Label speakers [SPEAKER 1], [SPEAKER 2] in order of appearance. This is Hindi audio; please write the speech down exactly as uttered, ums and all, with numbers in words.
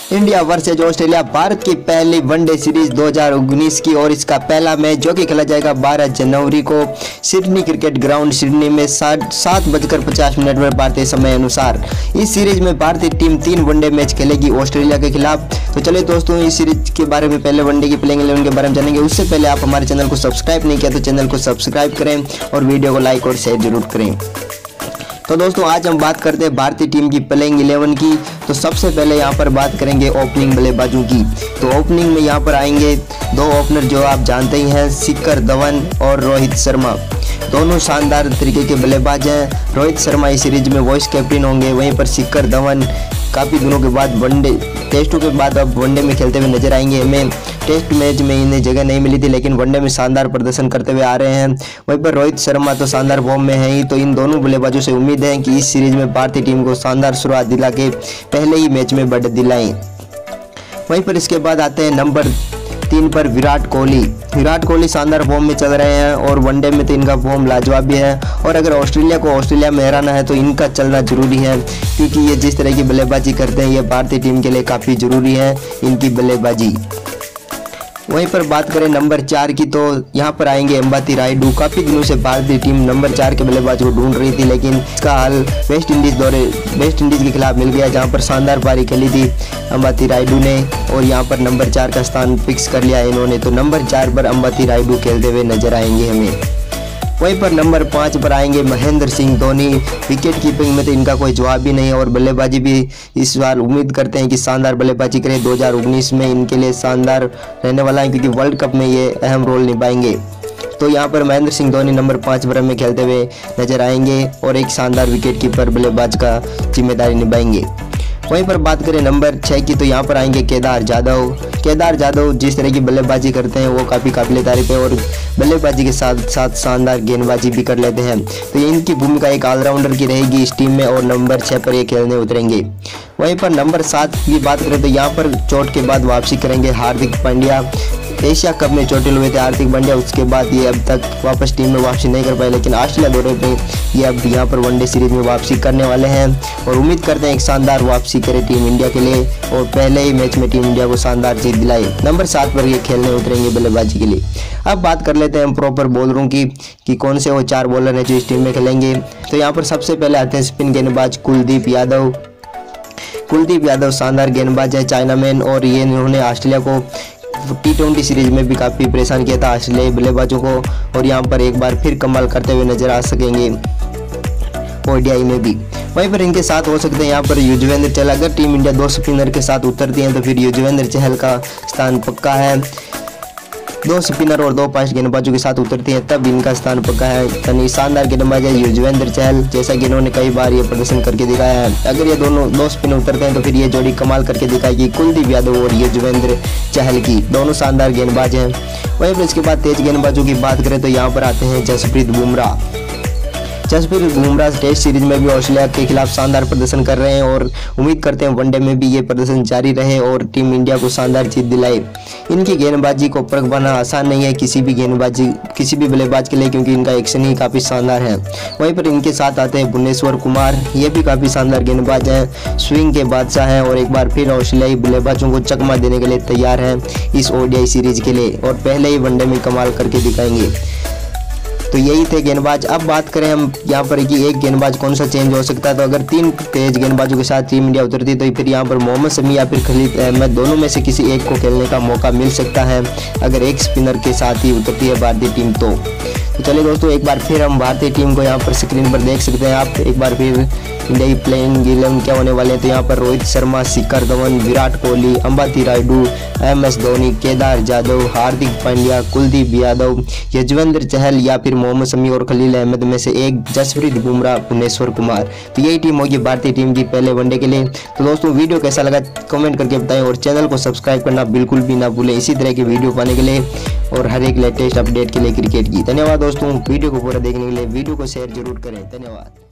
[SPEAKER 1] इंडिया वर्सेज ऑस्ट्रेलिया भारत की पहली वनडे सीरीज दो हज़ार उन्नीस की और इसका पहला मैच जो कि खेला जाएगा बारह जनवरी को सिडनी क्रिकेट ग्राउंड सिडनी में सात सात बजकर पचास मिनट पर भारतीय समय अनुसार। इस सीरीज में भारतीय टीम तीन वनडे मैच खेलेगी ऑस्ट्रेलिया के खिलाफ। तो चलिए दोस्तों, इस सीरीज के बारे में पहले वनडे की प्लेइंग इलेवन के बारे में जानेंगे। उससे पहले आप हमारे चैनल को सब्सक्राइब नहीं किया तो चैनल को सब्सक्राइब करें और वीडियो को लाइक और शेयर जरूर करें। तो दोस्तों, आज हम बात करते हैं भारतीय टीम की प्लेइंग इलेवन की। तो सबसे पहले यहाँ पर बात करेंगे ओपनिंग बल्लेबाजों की। तो ओपनिंग में यहाँ पर आएंगे दो ओपनर जो आप जानते ही हैं, शिखर धवन और रोहित शर्मा। दोनों शानदार तरीके के बल्लेबाज हैं। रोहित शर्मा इस सीरीज में वाइस कैप्टन होंगे, वहीं पर शिखर धवन काफ़ी दिनों के बाद वनडे टेस्टों के बाद अब वनडे में खेलते हुए नजर आएंगे। हमें टेस्ट मैच में इन्हें जगह नहीं मिली थी, लेकिन वनडे में शानदार प्रदर्शन करते हुए आ रहे हैं। वहीं पर रोहित शर्मा तो शानदार फॉर्म में है ही। तो इन दोनों बल्लेबाजों से उम्मीद है कि इस सीरीज में भारतीय टीम को शानदार शुरुआत दिला के पहले ही मैच में बढ़त दिलाएं। वहीं पर इसके बाद आते हैं नंबर तीन पर विराट कोहली। विराट कोहली शानदार फॉर्म में चल रहे हैं और वनडे में तो इनका फॉर्म लाजवाब भी है। और अगर ऑस्ट्रेलिया को ऑस्ट्रेलिया में हराना है तो इनका चलना जरूरी है, क्योंकि ये जिस तरह की बल्लेबाजी करते हैं ये भारतीय टीम के लिए काफ़ी ज़रूरी है इनकी बल्लेबाजी। वहीं पर बात करें नंबर चार की, तो यहाँ पर आएंगे अंबाती रायडू। काफ़ी दिनों से भारतीय टीम नंबर चार के बल्लेबाज को ढूंढ रही थी, लेकिन इसका हल वेस्ट इंडीज़ दौरे वेस्ट इंडीज़ के खिलाफ मिल गया, जहाँ पर शानदार पारी खेली थी अंबाती रायडू ने और यहाँ पर नंबर चार का स्थान फिक्स कर लिया इन्होंने। तो नंबर चार पर अंबाती रायडू खेलते हुए नजर आएंगे हमें। वहीं पर नंबर पाँच पर आएंगे महेंद्र सिंह धोनी। विकेट कीपिंग में तो इनका कोई जवाब भी नहीं है और बल्लेबाजी भी इस बार उम्मीद करते हैं कि शानदार बल्लेबाजी करें। दो हज़ार उन्नीस में इनके लिए शानदार रहने वाला है, क्योंकि वर्ल्ड कप में ये अहम रोल निभाएंगे। तो यहाँ पर महेंद्र सिंह धोनी नंबर पाँच पर में खेलते हुए नजर आएंगे और एक शानदार विकेट कीपर बल्लेबाज का जिम्मेदारी निभाएंगे। वहीं पर बात करें नंबर छः की, तो यहाँ पर आएंगे केदार जाधव। केदार जाधव जिस तरह की बल्लेबाजी करते हैं वो काफ़ी काबिल तारीफ है और बल्लेबाजी के साथ साथ शानदार गेंदबाजी भी कर लेते हैं। तो ये इनकी भूमिका एक ऑलराउंडर की रहेगी इस टीम में और नंबर छः पर ये खेलने उतरेंगे। वहीं पर नंबर सात की बात करें तो यहाँ पर चोट के बाद वापसी करेंगे हार्दिक पांड्या। एशिया कप में चोटिल हुए थे हार्दिक पांड्या, उसके बाद ये अब तक वापस टीम में वापसी नहीं कर पाए, लेकिन ऑस्ट्रेलिया दौरे पे ये अब यहाँ पर वनडे सीरीज में वापसी करने वाले हैं और उम्मीद करते हैं एक शानदार वापसी करे टीम इंडिया के लिए और पहले ही मैच में टीम इंडिया को शानदार जीत दिलाए। नंबर सात पर ये खेलने उतरेंगे बल्लेबाजी के लिए। अब बात कर लेते हैं प्रॉपर बॉलरों की कि कौन से वो चार बॉलर हैं जो इस टीम में खेलेंगे। तो यहाँ पर सबसे पहले आते हैं स्पिन गेंदबाज कुलदीप यादव। कुलदीप यादव शानदार गेंदबाज है, चाइनामैन, और ये इन्होंने ऑस्ट्रेलिया को टी ट्वेंटी सीरीज में भी काफ़ी परेशान किया था ऑस्ट्रेलियाई बल्लेबाजों को और यहाँ पर एक बार फिर कमाल करते हुए नजर आ सकेंगे ओडीआई में भी। वहीं पर इनके साथ हो सकते हैं यहाँ पर युजवेंद्र चहल। अगर टीम इंडिया दो स्पिनर के साथ उतरती है तो फिर युजवेंद्र चहल का स्थान पक्का है। दो स्पिनर और दो फास्ट गेंदबाजों के साथ उतरती हैं तब इनका स्थान पक्का है। यानी शानदार गेंदबाज है युजवेंद्र चहल, जैसा कि इन्होंने कई बार ये प्रदर्शन करके दिखाया है। अगर ये दोनों दो स्पिनर उतरते हैं तो फिर ये जोड़ी कमाल करके दिखाएगी कुलदीप यादव और युजवेंद्र चहल की। दोनों शानदार गेंदबाज हैं। वहीं पर इसके बाद तेज गेंदबाजों की बात करें तो यहाँ पर आते हैं जसप्रीत बुमराह। जसप्रीत बुमराह टेस्ट सीरीज में भी ऑस्ट्रेलिया के खिलाफ शानदार प्रदर्शन कर रहे हैं और उम्मीद करते हैं वनडे में भी ये प्रदर्शन जारी रहे और टीम इंडिया को शानदार जीत दिलाए। इनकी गेंदबाजी को परख पाना आसान नहीं है किसी भी गेंदबाजी किसी भी बल्लेबाज के लिए, क्योंकि इनका एक्शन ही काफ़ी शानदार है। वहीं पर इनके साथ आते हैं भुवनेश्वर कुमार। ये भी काफ़ी शानदार गेंदबाज हैं, स्विंग के बादशाह हैं और एक बार फिर ऑस्ट्रेलियाई बल्लेबाजों को चकमा देने के लिए तैयार हैं इस ओडीआई सीरीज के लिए और पहले ही वनडे में कमाल करके दिखाएंगे। तो यही थे गेंदबाज। अब बात करें हम यहाँ पर कि एक गेंदबाज कौन सा चेंज हो सकता है। तो अगर तीन तेज गेंदबाजों के साथ टीम इंडिया उतरती तो फिर यहाँ पर मोहम्मद शमी या फिर खलील अहमद दोनों में से किसी एक को खेलने का मौका मिल सकता है अगर एक स्पिनर के साथ ही उतरती है भारतीय टीम। तो तो चलिए दोस्तों, एक बार फिर हम भारतीय टीम को यहाँ पर स्क्रीन पर देख सकते हैं आप। एक बार फिर इंडिया की प्लेइंग इलेवन क्या होने वाले हैं। तो यहाँ पर रोहित शर्मा, शिखर धवन, विराट कोहली, अंबाती रायडू, एम एस धोनी, केदार जाधव, हार्दिक पांड्या, कुलदीप यादव, युजवेंद्र चहल या फिर मोहम्मद शमी और खलील अहमद में से एक जसप्रीत बुमराह, भुवनेश्वर कुमार। तो यही टीम होगी भारतीय टीम की पहले वनडे के लिए। तो दोस्तों, वीडियो कैसा लगा कमेंट करके बताएं और चैनल को सब्सक्राइब करना बिल्कुल भी ना भूलें इसी तरह की वीडियो पाने के लिए और हर एक लेटेस्ट अपडेट के लिए क्रिकेट की। धन्यवाद दोस्तों, वीडियो को पूरा देखने के लिए वीडियो को शेयर जरूर करें। धन्यवाद।